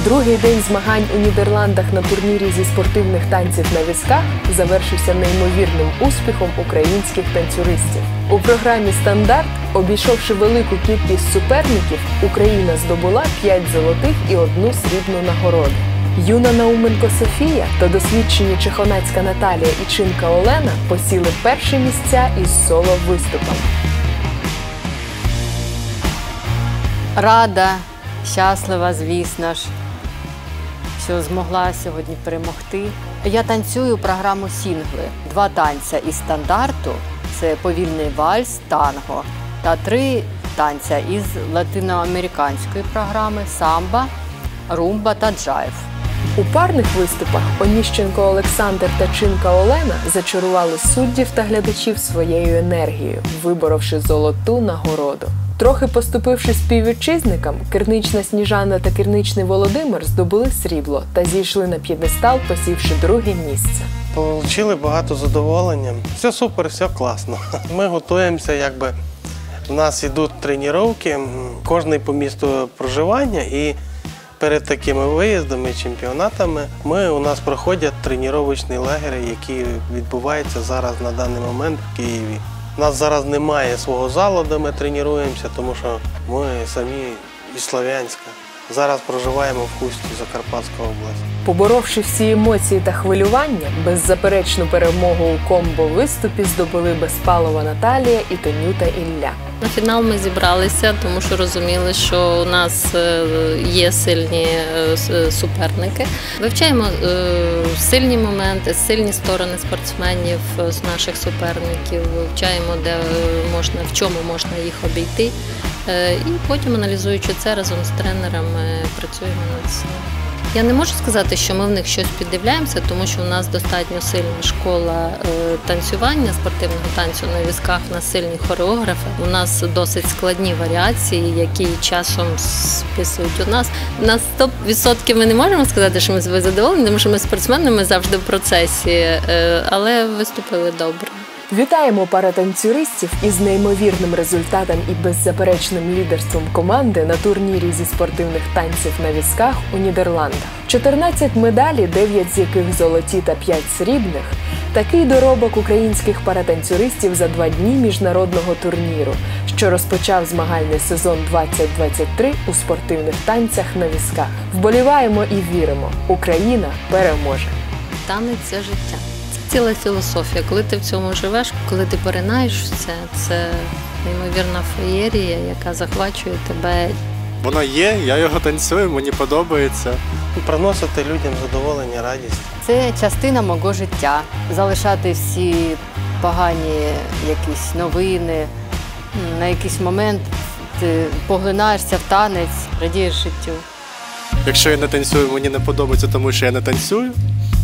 Другий день змагань у Нідерландах на турнірі зі спортивних танців на візках завершився неймовірним успіхом українських танцюристів. У програмі «Стандарт», обійшовши велику кількість суперників, Україна здобула 5 золотих і 1 срібну нагороду. Юна Науменко Софія та досвідчені Чехонацька Наталія і Чинка Олена посіли перші місця із соло-виступами. Рада, щаслива, звісно ж, що змогла сьогодні перемогти. Я танцюю програму «Сінгли». 2 танця із стандарту – це повільний вальс, танго, та 3 танця із латиноамериканської програми «Самба», «Румба» та «Джайв». У парних виступах Оніщенко Олександр та Чинка Олена зачарували суддів та глядачів своєю енергією, виборовши золоту нагороду. Трохи поступивши співвітчизникам, Кернична Сніжана та Керничний Володимир здобули срібло та зійшли на п'єдестал, посівши 2-ге місце. Получили багато задоволення. Все супер, все класно. Ми готуємося, якби у нас йдуть тренування, кожний по місту проживання, і перед такими виїздами, чемпіонатами, у нас проходять тренувальні лагері, які відбуваються зараз на даний момент в Києві. У нас зараз немає свого залу, де ми тренуємося, тому що ми самі із Слов'янська. Зараз проживаємо в Хусті, Закарпатська область. Поборовши всі емоції та хвилювання, беззаперечну перемогу у комбо-виступі здобули Безпалова Наталія і Тонюта Ілля. На фінал ми зібралися, тому що розуміли, що у нас є сильні суперники. Вивчаємо сильні моменти, сильні сторони спортсменів з наших суперників, вивчаємо, в чому можна їх обійти. І потім, аналізуючи це, разом з тренерами працюємо над цим. Я не можу сказати, що ми в них щось піддивляємося, тому що у нас достатньо сильна школа танцювання, спортивного танцю на візках, у нас сильні хореографи. У нас досить складні варіації, які часом списують у нас. На 100% ми не можемо сказати, що ми задоволені, тому що ми спортсмени, ми завжди в процесі, але виступили добре. Вітаємо паратанцюристів із неймовірним результатом і беззаперечним лідерством команди на турнірі зі спортивних танців на візках у Нідерландах. 14 медалей, 9 з яких золоті та 5 срібних – такий доробок українських паратанцюристів за 2 дні міжнародного турніру, що розпочав змагальний сезон 2023 у спортивних танцях на візках. Вболіваємо і віримо – Україна переможе! Танець – це життя. Ціла філософія. Коли ти в цьому живеш, коли ти поринаєш в це неймовірна феєрія, яка захвачує тебе. Воно є, я його танцюю, мені подобається. Приносити людям задоволення, радість. Це частина мого життя. Залишати всі погані якісь новини, на якийсь момент ти поглинаєшся в танець, радієш життю. Якщо я не танцюю, мені не подобається, тому що я не танцюю.